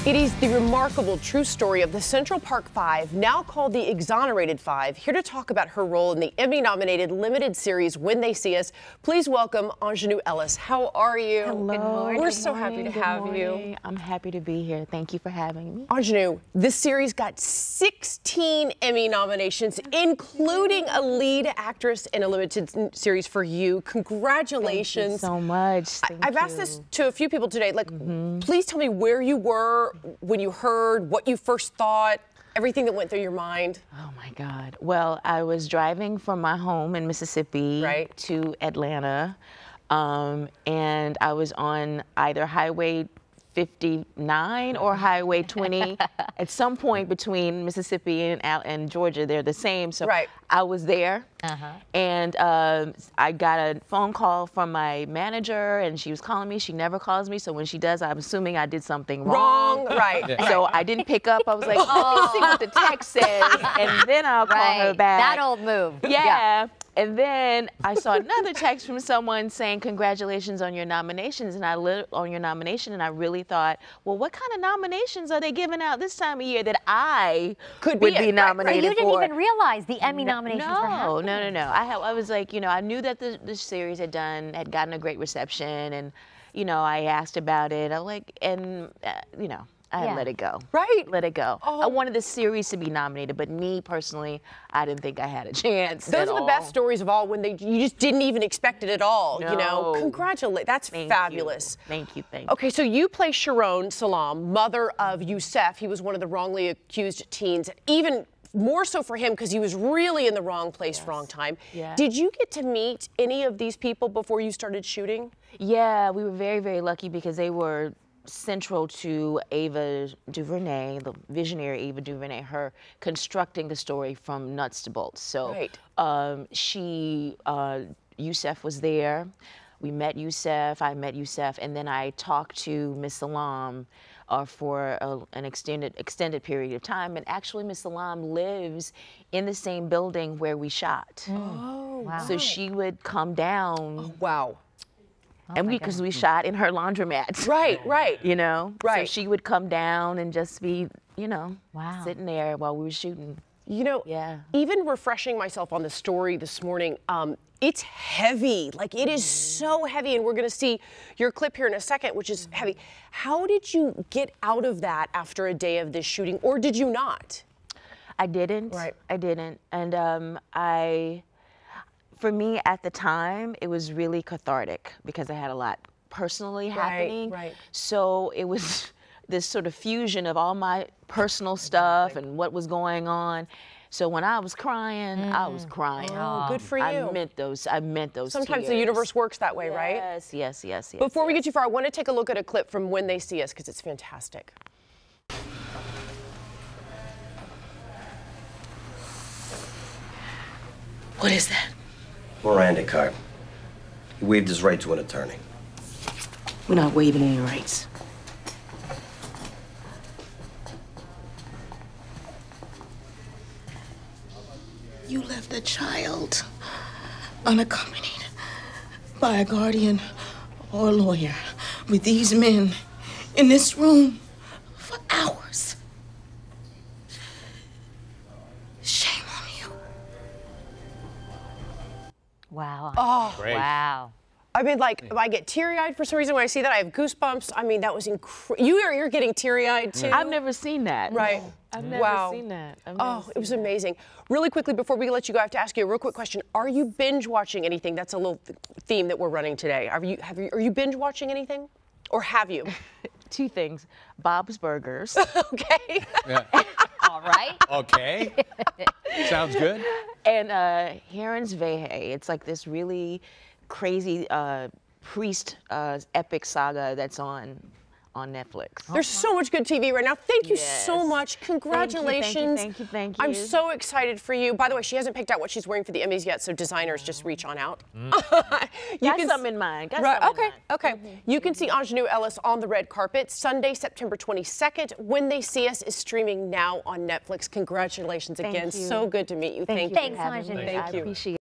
It is the remarkable true story of the Central Park Five, now called the Exonerated Five. Here to talk about her role in the Emmy-nominated limited series When They See Us, please welcome Aunjanue Ellis. How are you? Hello. Good morning. We're so happy to have you. I'm happy to be here. Thank you for having me. Aunjanue, this series got 16 Emmy nominations, including a lead actress in a limited series for you. Congratulations. Thank you so much. I've asked this to a few people today. Please tell me where you were when you heard, what you first thought, everything that went through your mind. Oh my God. Well, I was driving from my home in Mississippi to Atlanta, and I was on either Highway 59 or Highway 20. At some point between Mississippi and Georgia, they're the same. So I was there, and I got a phone call from my manager, and she was calling me. She never calls me, so when she does, I'm assuming I did something wrong. So I didn't pick up. I was like, oh, let's see what the text says, and then I'll call her back. That old move. Yeah. And then I saw another text from someone saying, congratulations on your nominations, and I really thought, well, what kind of nominations are they giving out this time of year that I would be nominated for? You didn't even realize the Emmy nominations were happening. No. I was like, you know, I knew that the series had gotten a great reception, and, you know, I asked about it. I like, and, you know, I let it go. Let it go. Oh. I wanted the series to be nominated, but me personally, I didn't think I had a chance. Those are the best stories of all, when you just didn't even expect it at all. No. You know, congratulations. That's fabulous. Thank you. Okay, so you play Sharon Salam, mother of Youssef. He was one of the wrongly accused teens. Even more so for him because he was really in the wrong place, wrong time. Did you get to meet any of these people before you started shooting? Yeah, we were very, very lucky because they were central to Ava DuVernay, the visionary Ava DuVernay, her constructing the story from nuts to bolts. So Youssef was there. We met Youssef, I met Youssef, and then I talked to Miss Salam for an extended period of time. And actually, Miss Salam lives in the same building where we shot. Oh, wow. So she would come down. Oh, wow. And because we shot in her laundromat. Right. You know? So she would come down and just be, you know, sitting there while we were shooting. You know, even refreshing myself on the story this morning, it's heavy. Like, it is so heavy, and we're going to see your clip here in a second, which is heavy. How did you get out of that after a day of this shooting, or did you not? I didn't. I didn't. And for me, at the time, it was really cathartic because I had a lot personally happening. So it was this sort of fusion of all my personal stuff and what was going on. So when I was crying, I was crying. Oh, good for you. I meant those Sometimes tears. the universe works that way, right? Yes. Before we get too far, I want to take a look at a clip from When They See Us because it's fantastic. What is that? Miranda card. He waived his right to an attorney. We're not waiving any rights. You left a child unaccompanied by a guardian or a lawyer with these men in this room for hours. Shame on you. Wow. Oh, great. Wow. I mean, like, I get teary-eyed for some reason when I see that. I have goosebumps. I mean, that was incredible. You're getting teary-eyed, too? I've never seen that. I've never seen that. It was amazing. Really quickly, before we let you go, I have to ask you a real quick question. Are you binge-watching anything? That's a little theme that we're running today. Are you binge-watching anything? Or have you? Two things. Bob's Burgers. Okay. All right. Okay. Sounds good. And Heron's Vehe. It's like this really crazy priest epic saga that's on Netflix. There's so much good TV right now. Thank you so much. Congratulations. Thank you. I'm so excited for you. By the way, she hasn't picked out what she's wearing for the Emmys yet, so designers just reach on out. Got something in mind. Okay. You can see Aunjanue Ellis on the red carpet Sunday, September 22nd. When They See Us is streaming now on Netflix. Congratulations again. So good to meet you. Thank you. Thanks, Aunjanue. Thank you. I appreciate it.